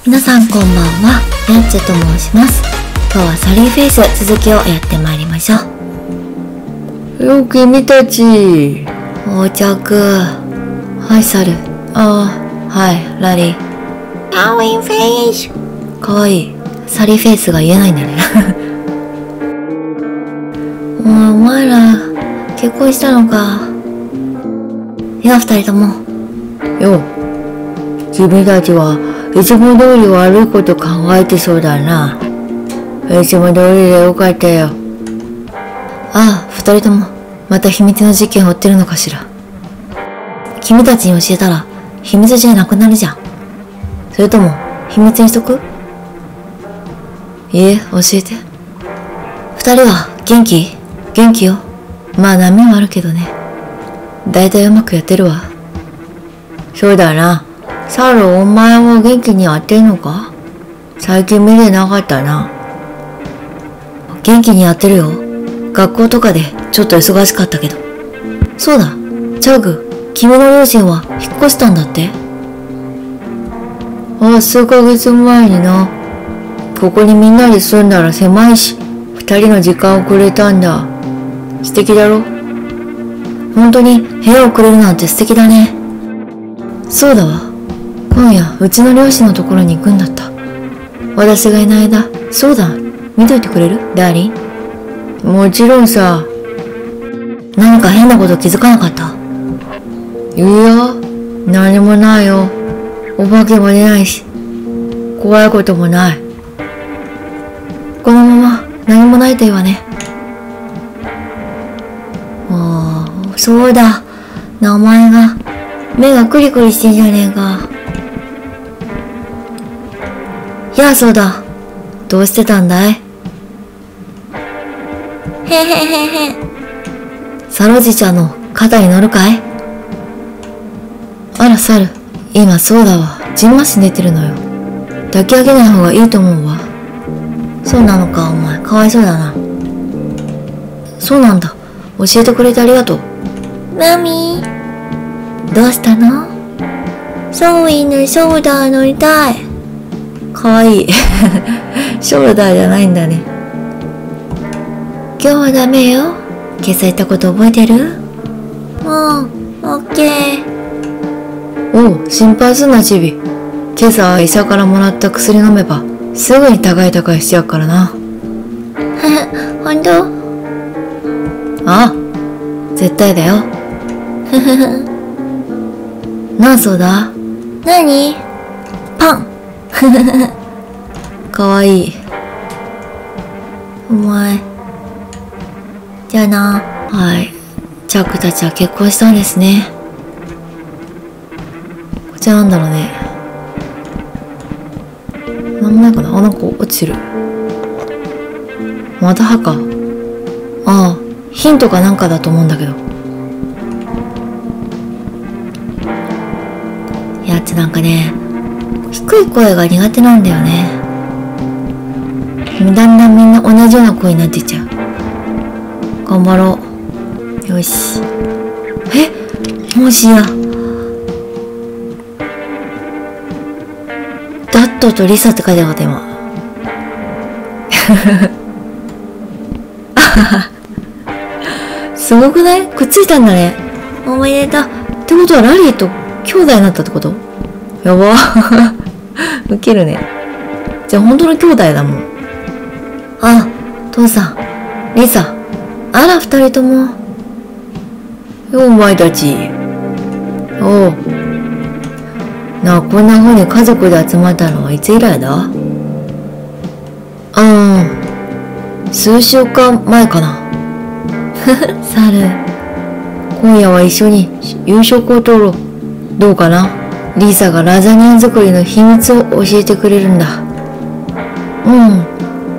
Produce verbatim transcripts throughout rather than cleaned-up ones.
皆さんこんばんは、やっちと申します。今日はサリーフェイス続きをやってまいりましょう。 よ、君たち。 到着。はい、サル。ああ、はい、ラリー。 サリーフェイス。 かわいい。サリーフェイスが言えないんだね。お前、お前ら、結婚したのか。いや、二人とも。 よ、君たちはいつも通り悪いこと考えてそうだな。いつも通りでよかったよ。 ああ、二人とも、また秘密の事件を追ってるのかしら。君たちに教えたら、秘密じゃなくなるじゃん。それとも、秘密にしとく？いえ、教えて。二人は、元気？元気よ。まあ波はあるけどね。だいたいうまくやってるわ。 そうだな。サル、お前は元気にやってんのか？最近見てなかったな。 元気にやってるよ。学校とかでちょっと忙しかったけど。そうだ、チャグ、君の両親は引っ越したんだって？ ああ、数ヶ月前にな。ここにみんなで住んだら狭いし、二人の時間をくれたんだ。素敵だろ？ 本当に部屋をくれるなんて素敵だね。そうだわ。今夜、うちの両親のところに行くんだった。私がいない間、そうだ、見といてくれる？ダーリン。 もちろんさ。 何か変なこと気づかなかった？ いや、何もないよ。お化けも出ないし、怖いこともない。 このまま何もないといいわね。ああ、そうだ。名前が、目がクリクリしてんじゃねえか。やあ、そうだ。どうしてたんだい？ へへへへ。 サロジちゃんの肩に乗るかい？あら、サル。今そうだわ。じんまし寝てるのよ。抱き上げない方がいいと思うわ。そうなのか、お前。かわいそうだな。そうなんだ。教えてくれてありがとう。 マミー。 どうしたの？ ソーイのショルダー乗りたい。 かわいい。ショルダーじゃないんだね。今日はダメよ。今朝言ったこと覚えてる？ もう、オッケー。 おう、心配すんな、チビ。今朝医者からもらった薬飲めば、すぐに高い高いしちゃうからな。 ほんと？ ああ、絶対だよ。 ふふふ。 なんそうだ？ なに？ パン。かわいい。 お前。じゃあな。 はい。チャックたちは結婚したんですね。こちらなんだろうね。なんもないかなあ、なんか落ちてる。また歯か。ああ、ヒントかなんかだと思うんだけど。やつなんかね、低い声が苦手なんだよね。だんだんみんな同じような声になっていっちゃう。頑張ろう。よし。え、もしや。ダットとリサって書いてなかった今。すごくない？くっついたんだね。 おめでとう。 ってことはラリーと兄弟になったってこと？やば。ウケるね。じゃあ本当の兄弟だもん。あ、父さん、リサ。あら、二人とも。 よ、お前たち。おう。なあ、こんな風に家族で集まったのはいつ以来だ？ うん、数週間前かな。 サル、今夜は一緒に夕食をとろう。どうかな？リサがラザニア作りの秘密を教えてくれるんだ。 うん、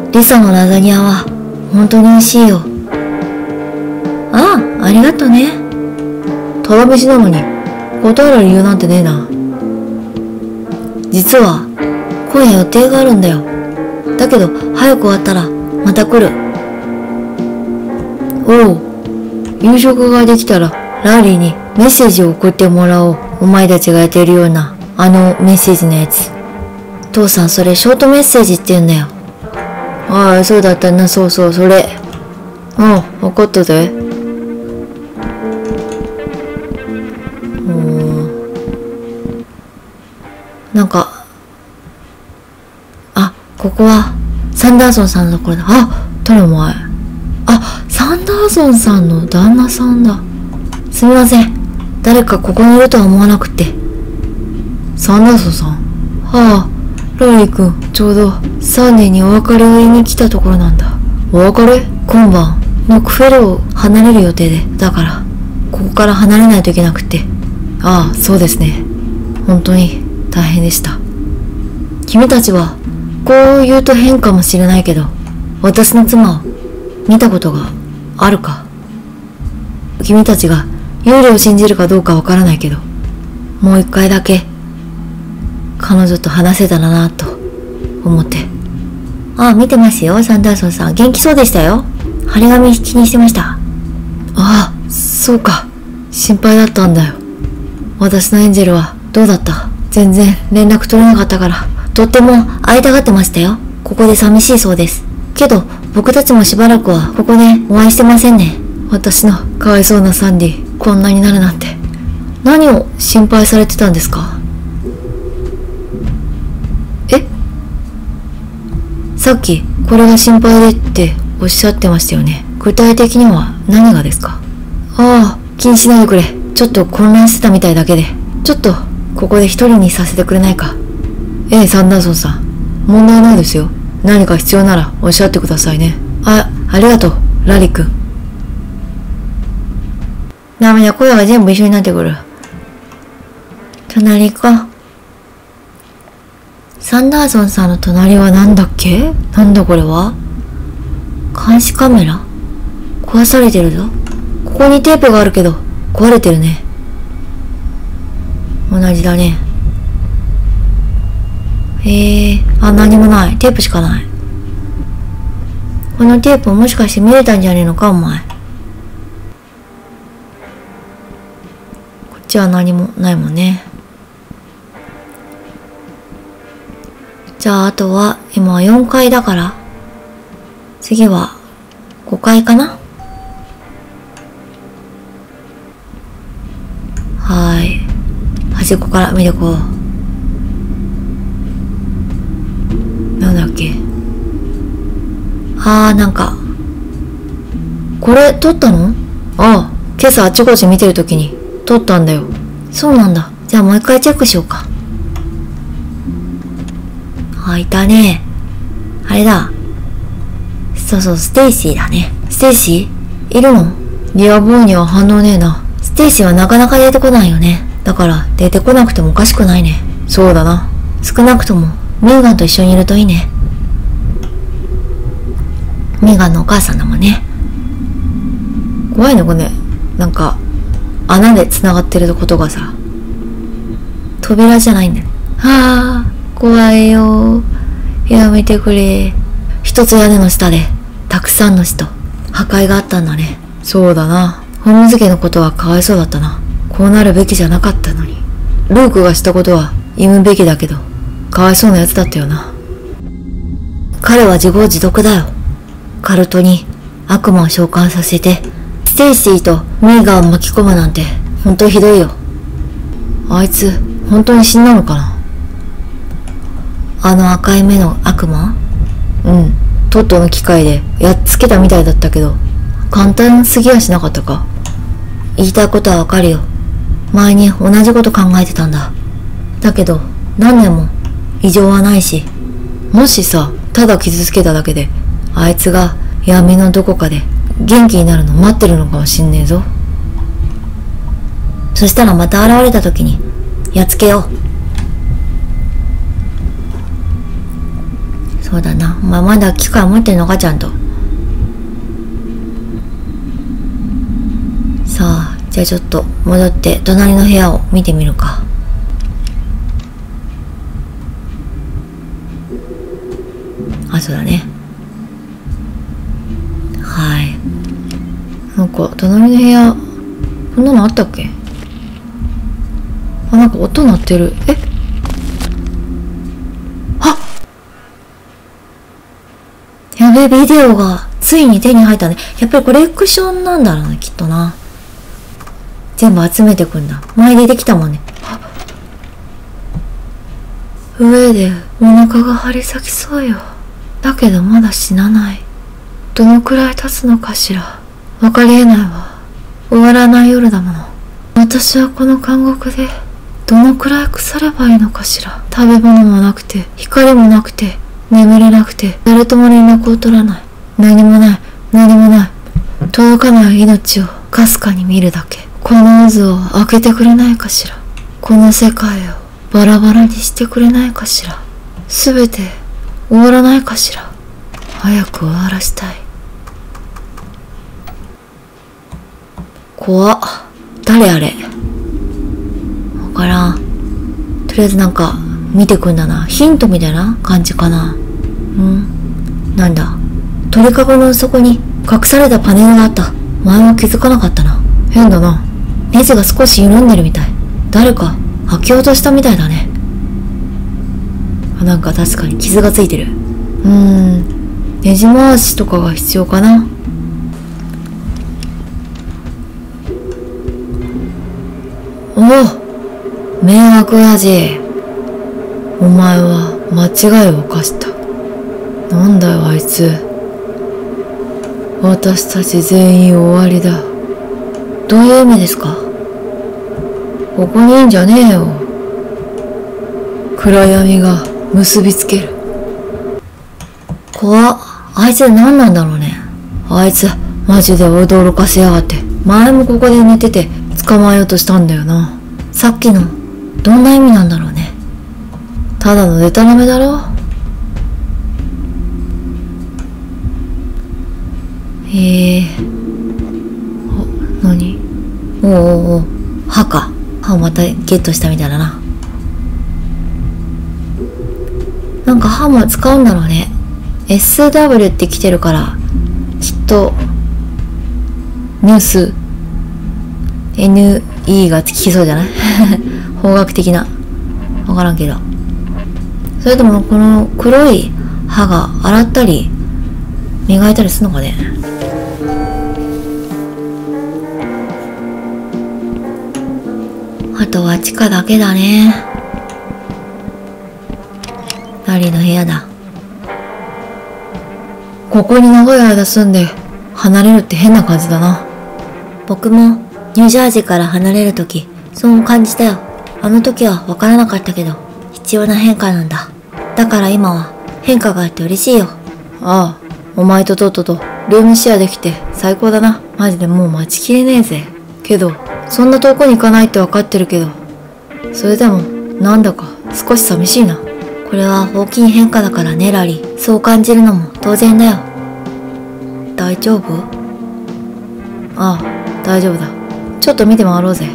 リサのラザニアは本当に美味しいよ。ああ、ありがとね。 ただ飯なのに答える理由なんてねえな。 実は今夜予定があるんだよ。だけど早く終わったらまた来る。 おう、夕食ができたらラリーにメッセージを送ってもらおう。お前たちがやっているようなあのメッセージのやつ。 父さん、それショートメッセージって言うんだよ。 ああ、そうだったな、そうそう、それ。ああ、わかったぜ。 おー。なんか、あ、ここは、サンダーソンさんのところだ。あ、 誰お前。 あ、サンダーソンさんの旦那さんだ。すみません。誰かここにいるとは思わなくて。 サンダーソンさん。はあ、ラリー君、ちょうどサンデーにお別れを言いに来たところなんだ。お別れ？ 今晩、ノックフェルを離れる予定で、だから、ここから離れないといけなくて。 ああ、そうですね。本当に大変でした。 君たちは、こう言うと変かもしれないけど、私の妻を見たことがあるか？君たちが幽霊を信じるかどうかわからないけど、もう一回だけ彼女と話せたらなと思って。ああ、見てますよ、サンダーソンさん。元気そうでしたよ。張り紙気にしてました。 ああ、そうか。心配だったんだよ。私のエンジェルはどうだった？全然連絡取れなかったから。 とっても会いたがってましたよ。ここで寂しいそうです。けど、僕たちもしばらくはここでお会いしてませんね。 私のかわいそうなサンディ、こんなになるなんて。何を心配されてたんですか？え？さっき、これが心配でっておっしゃってましたよね。具体的には何がですか？ああ、気にしないでくれ。ちょっと混乱してたみたいだけで。ちょっと、ここで一人にさせてくれないか。ええ、サンダーソンさん。問題ないですよ。何か必要ならおっしゃってくださいね。あ、ありがとう、ラリ君。 ダメだ、声が全部一緒になってくる。隣か。サンダーソンさんの隣はなんだっけ？なんだこれは？監視カメラ？壊されてるぞ。ここにテープがあるけど、壊れてるね。同じだね。へえ、あ、何もない。テープしかない。このテープもしかして見れたんじゃねえのか、お前。こっちは何もないもんね。じゃあ、あとは、今はよんかいだから、次はごかいかな？はーい。端っこから見てこう。なんだっけ。あー、なんか。これ、撮ったの？ ああ、今朝あちこち見てるときに撮ったんだよ。 そうなんだ。じゃあもう一回チェックしようか。あ、いたね。あれだ。そうそう、ステイシーだね。ステイシー？いるの？ ディアボーには反応ねえな。 ステイシーはなかなか出てこないよね。だから出てこなくてもおかしくないね。 そうだな。 少なくともメーガンと一緒にいるといいね。メーガンのお母さんだもんね。 怖いのかね。なんか穴で繋がってることがさ。 扉じゃないんだよ。 はあ、怖いよ。やめてくれ。 一つ屋根の下でたくさんの死と破壊があったんだね。 そうだな。ホームズ家のことはかわいそうだったな。こうなるべきじゃなかったのに。ルークがしたことは言うべきだけど、かわいそうなやつだったよな。 彼は自業自得だよ。カルトに悪魔を召喚させて、ステイシーとメーガンを巻き込むなんて、本当ひどいよ。 あいつ、本当に死んだのかな？ あの赤い目の悪魔？ うん。トットの機械でやっつけたみたいだったけど、簡単すぎやしなかったか？ 言いたいことはわかるよ。前に同じこと考えてたんだ。だけど、何年も異常はないし。 もしさ、ただ傷つけただけで、あいつが闇のどこかで元気になるの待ってるのかもしんねえぞ。 そしたらまた現れた時に、やっつけよう。そうだな。お前まだ機械持ってんのか、ちゃんと。さあ、じゃあちょっと戻って隣の部屋を見てみるか。あ、そうだね。はい。 なんか隣の部屋、こんなのあったっけ？あ、なんか音鳴ってる。え？あ、 べビデオがついに手に入ったね。やっぱりコレクションなんだろうね、きっとな。全部集めてくんだ。前出てきたもんね。上でお腹が張り裂きそうよ。だけどまだ死なない。どのくらい経つのかしら。わかりえないわ。終わらない夜だもの。私はこの監獄でどのくらい腐ればいいのかしら。食べ物もなくて、光もなくて、眠れなくて、誰とも連絡を取らない。何もない、何もない。届かない命をかすかに見るだけ。この渦を開けてくれないかしら。この世界をバラバラにしてくれないかしら。すべて終わらないかしら。早く終わらしたい。怖っ。誰あれ。わからん。とりあえずなんか見てくんだな。ヒントみたいな感じかな。んなんだ。鳥かごの底に隠されたパネルがあった。前は気づかなかったな。変だな。ネジが少し緩んでるみたい。誰か開けようとしたみたいだね。あ、なんか確かに傷がついてる。うーん。ネジ回しとかが必要かな。おお、迷惑親父。お前は間違いを犯した。なんだよあいつ。私たち全員終わりだ。どういう意味ですか。ここにいんじゃねえよ。暗闇が結びつける。怖っ。あいつ何なんだろうね。あいつマジで驚かせやがって。前もここで寝てて捕まえようとしたんだよな。さっきのどんな意味なんだろうね。ただのデタラメだろ。へえ。お、何？おうおうおう。歯か。歯をまたゲットしたみたいだな。なんか歯も使うんだろうね。エスダブリュー って来てるから、きっと、ニュース、エヌイー が聞きそうじゃない法学的な。わからんけど。それともこの黒い歯が洗ったり、磨いたりするのかね。あとは地下だけだね。ラリーの部屋だ。ここに長い間住んで離れるって変な感じだな。 僕もニュージャージーから離れるとき、そう感じたよ。あの時は分からなかったけど、必要な変化なんだ。だから今は変化があって嬉しいよ。 ああ、お前ととっととルームシェアできて最高だな。マジでもう待ちきれねえぜ。けど、そんな遠くに行かないって分かってるけど、それでもなんだか少し寂しいな。 これは大きい変化だからね、ラリー。そう感じるのも当然だよ。 大丈夫？ああ、大丈夫だ。ちょっと見て回ろうぜ。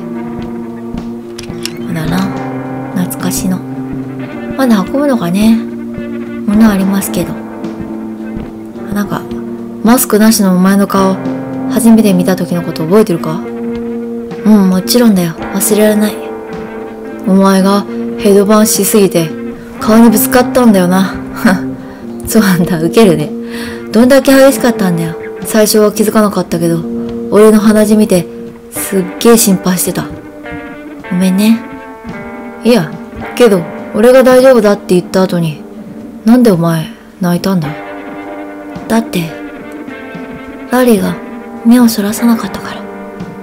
だな。懐かしの。まだ運ぶのかね。物ありますけど。 なんか、マスクなしのお前の顔、初めて見た時のこと覚えてるか？ うん、もちろんだよ。忘れられない。 お前がヘドバンしすぎて、顔にぶつかったんだよな。そうなんだ、ウケるね。どんだけ激しかったんだよ。最初は気づかなかったけど、俺の鼻血見て、すっげえ心配してた。 ごめんね。 いや、けど、俺が大丈夫だって言った後に、なんでお前、泣いたんだ？ だって、ラリーが目をそらさなかったから。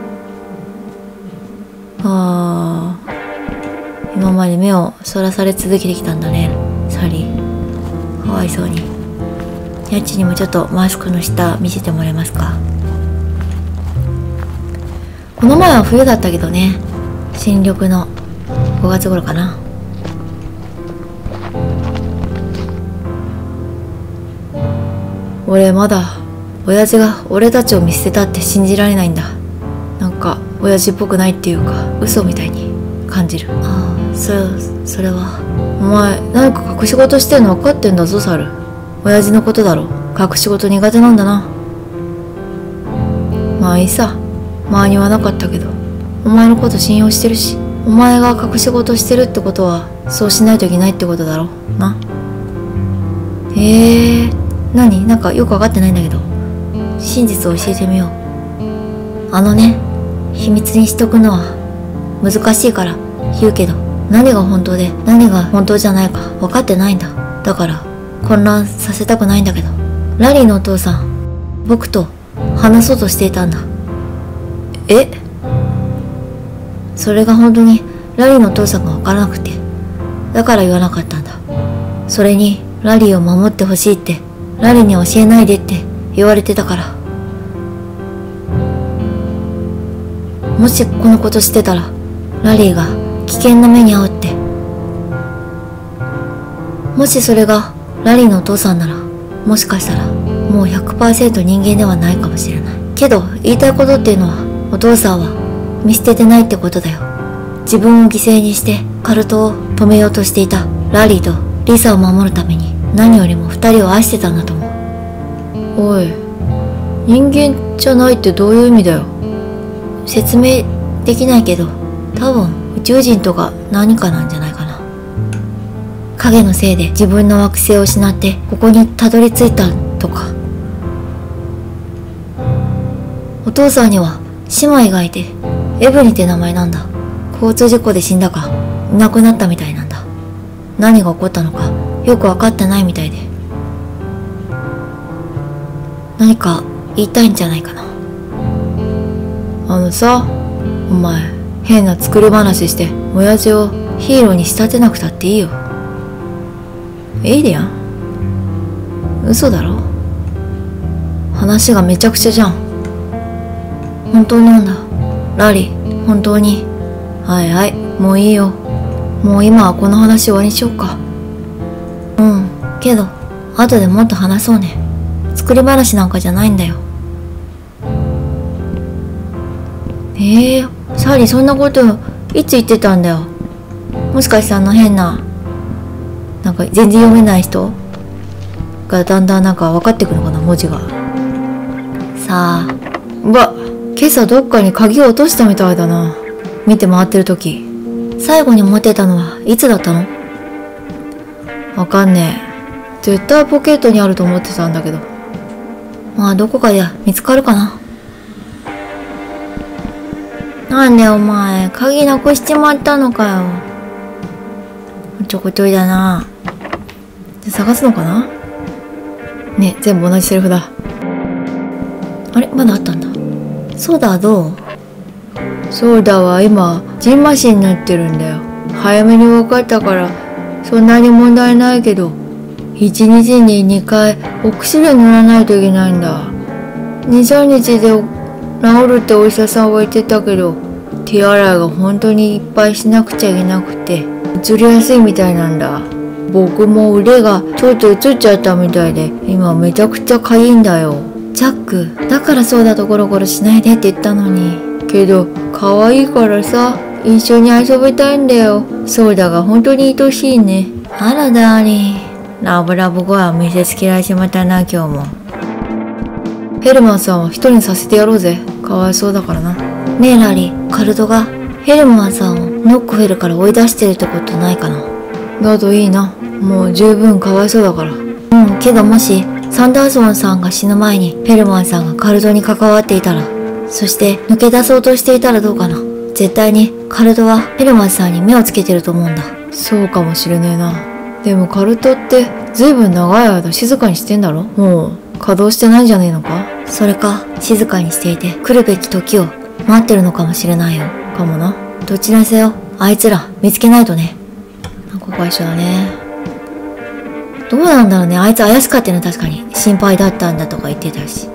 ああ、今まで目をそらされ続けてきたんだね、サリー。かわいそうに。 やっちにもちょっとマスクの下見せてもらえますか？ この前は冬だったけどね。新緑のごがつ頃かな。俺まだ親父が俺たちを見捨てたって信じられないんだ。なんか親父っぽくないっていうか嘘みたいに感じる。 ああ、そそれは。 お前何か隠し事してんの分かってんだぞ、サル。親父のことだろ。隠し事苦手なんだな。まあいいさ。前にはなかったけど、お前のこと信用してるし、お前が隠し事してるってことはそうしないといけないってことだろな。えー、 何？なんかよくわかってないんだけど。真実を教えてみよう。 あのね、秘密にしとくのは難しいから言うけど、何が本当で何が本当じゃないか分かってないんだ。だから混乱させたくないんだけど、ラリーのお父さん、僕と話そうとしていたんだ。 え？ それが本当にラリーのお父さんが分からなくて、だから言わなかったんだ。それにラリーを守ってほしいって、ラリーに教えないでって言われてたから。もしこのことしてたらラリーが危険な目に遭うって。もしそれがラリーのお父さんなら、もしかしたらもう ひゃくパーセント 人間ではないかもしれないけど、言いたいことっていうのは、お父さんは見捨ててないってことだよ。自分を犠牲にしてカルトを止めようとしていたラリーとリサを守るために、何よりも二人を愛してたんだと思う。 おい、人間じゃないってどういう意味だよ。 説明できないけど、多分宇宙人とか何かなんじゃないかな。影のせいで自分の惑星を失ってここにたどり着いたとか。お父さんには姉妹がいて、エブリンって名前なんだ。交通事故で死んだかいなくなったみたいなんだ。何が起こったのかよく分かってないみたいで。何か言いたいんじゃないかな。 あのさ、お前変な作り話して親父をヒーローに仕立てなくたっていいよ。エイリアン？嘘だろ？話がめちゃくちゃじゃん。 本当なんだ。ラリー、本当に。 はいはい、もういいよ。もう今はこの話終わりにしようか。 うん、けど後でもっと話そうね。作り話なんかじゃないんだよ。 えー、サリーそんなこといつ言ってたんだよ。もしかしてあの変な、なんか全然読めない人がだんだんなんか分かってくるのかな、文字が。 さあ、 うわ、今朝どっかに鍵を落としたみたいだな。見て回ってる時。 最後に持ってたのはいつだったの？ わかんねえ。絶対ポケットにあると思ってたんだけど。 まあどこかで見つかるかな。なんでお前、鍵なくしちまったのかよ。おちょこちょいだな。 で探すのかな。ね、全部同じセリフだ。 あれ、まだあったんだ。ソーダはどう？ ソーダは今ジンマシンになってるんだよ。早めに分かったからそんなに問題ないけど、一日ににかいお薬塗らないといけないんだ。に、さんにちで治るってお医者さんは言ってたけど、手洗いが本当にいっぱいしなくちゃいけなくて移りやすいみたいなんだ。僕も腕がちょっと移っちゃったみたいで今めちゃくちゃかゆいんだよ。 ジャック、だからソーダとゴロゴロしないでって言ったのに。 けど可愛いからさ、一緒に遊びたいんだよ。ソーダが本当に愛しいね。 あらダーリン、 ラブラブ声は見せつけられちまったな今日も。ヘルマンさんは一人にさせてやろうぜ。かわいそうだからな。 ねえラリー、カルトがヘルマンさんをノックフェルから追い出してるってことないかな。 だといいな。もう十分かわいそうだから。 うん、けどもしサンダーソンさんが死ぬ前にヘルマンさんがカルトに関わっていたら、そして抜け出そうとしていたらどうかな。絶対にカルトはヘルマンさんに目をつけてると思うんだ。 そうかもしれねえな。でもカルトってずいぶん長い間静かにしてんだろ。もう稼働してないんじゃねえのか。 それか静かにしていて来るべき時を待ってるのかもしれないよ。 かもな。 どちらにせよあいつら見つけないとね。 ここは一緒だね。 どうなんだろうね。あいつ怪しかったよね。確かに心配だったんだとか言ってたし。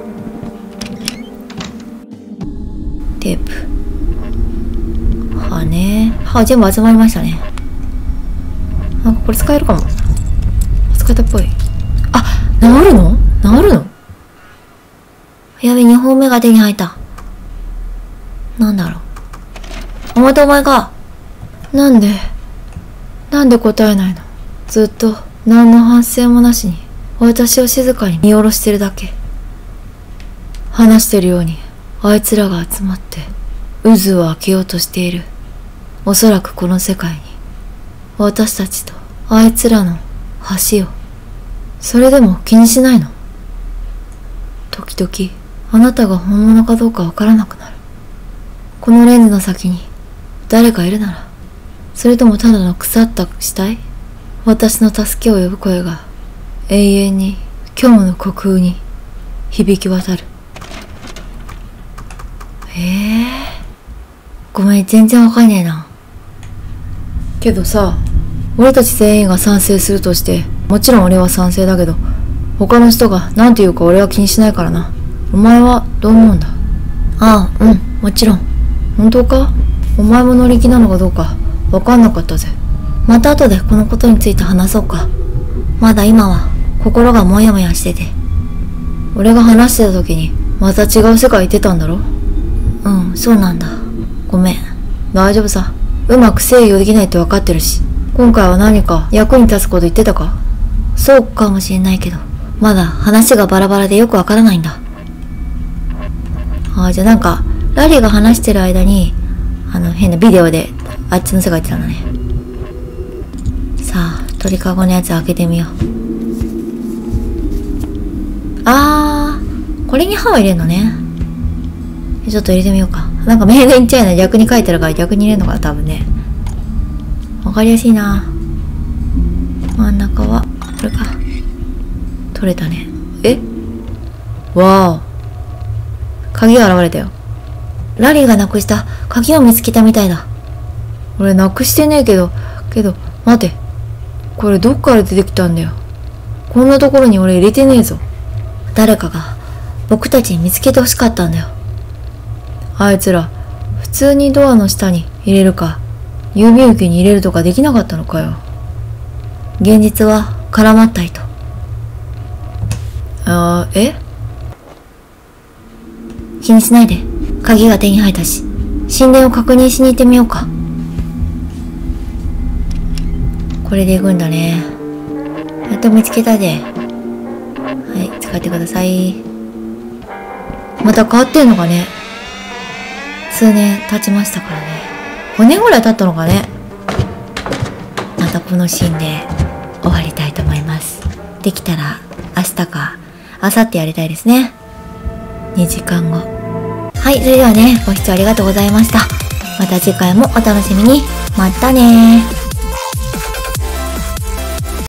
テープ、 歯ね。歯全部集まりましたね。 なんかこれ使えるかも。使えたっぽい。あ、治るの？治るの？ やべ、にほんめが手に入った。なんだろう。またお前か。 なんでなんで答えないの？ずっと何の反省もなしに私を静かに見下ろしてるだけ。話してるようにあいつらが集まって渦を開けようとしている。おそらくこの世界に私たちとあいつらの橋を。それでも気にしないの？ 時々あなたが本物かどうかわからなくなる。このレンズの先に誰かいるなら、それともただの腐った死体？私の助けを呼ぶ声が永遠に虚無の虚空に響き渡る。ええー、ごめん、全然わかんねえな。けどさ、俺たち全員が賛成するとして、もちろん俺は賛成だけど、他の人が何て言うか俺は気にしないからな。お前はどう思うんだ？ ああ、うん、もちろん。 本当か？お前も乗り気なのかどうかわかんなかったぜ。 また後でこのことについて話そうか。まだ今は心がモヤモヤしてて。 俺が話してた時にまた違う世界行ってたんだろ？ うん、そうなんだ。ごめん。 大丈夫さ。うまく制御できないって分かってるし。今回は何か役に立つこと言ってたか？ そうかもしれないけど、まだ話がバラバラでよくわからないんだ。ああ、じゃあなんか、ラリーが話してる間に、あの変なビデオであっちの世界行ってたのね。さあ、鳥かごのやつ開けてみよう。あー、これに歯を入れるのね。ちょっと入れてみようか。なんかメイドインチャイナ逆に書いてるから逆に入れるのかな、多分ね。わかりやすいな。真ん中は、これか。取れたね。 え？わー。鍵が現れたよ。 ラリーがなくした鍵を見つけたみたいだ。 俺なくしてねえけど、けど、待て。これどっから出てきたんだよ。こんなところに俺入れてねえぞ。 誰かが僕たちに見つけてほしかったんだよ。 あいつら、普通にドアの下に入れるか、郵便受けに入れるとかできなかったのかよ。 現実は絡まった糸。 あー、え？ 気にしないで。鍵が手に入ったし、神殿を確認しに行ってみようか。これで行くんだね。やっと見つけたで。はい、使ってください。 また変わってんのかね？ 数年経ちましたからね。 ごねんぐらい経ったのかね。 またこのシーンで終わりたいと思います。できたら明日か明後日やりたいですね。にじかんご。はい、それではね、ご視聴ありがとうございました。また次回もお楽しみに。またねー。